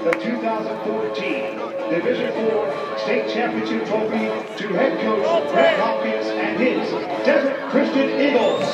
the 2014 Division IV State Championship Trophy to head coach Brett Hopkins and his Desert Christian Eagles.